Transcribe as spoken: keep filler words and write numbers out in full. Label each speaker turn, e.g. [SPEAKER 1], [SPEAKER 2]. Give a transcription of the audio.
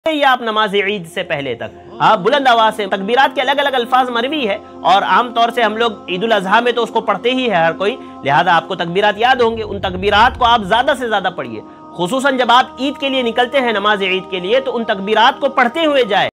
[SPEAKER 1] ही आप नमाज ईद से पहले तक आप बुलंद आवाज से तकबीरात के अलग अलग अल्फाज मरवी है और आमतौर से हम लोग ईद उल अजहा में तो उसको पढ़ते ही है हर कोई, लिहाजा आपको तकबीरात याद होंगे। उन तकबीरात को आप ज्यादा से ज्यादा पढ़िए, खुसूसन जब आप ईद के लिए निकलते हैं नमाज ईद के लिए तो उन तकबीरात को पढ़ते हुए जाए।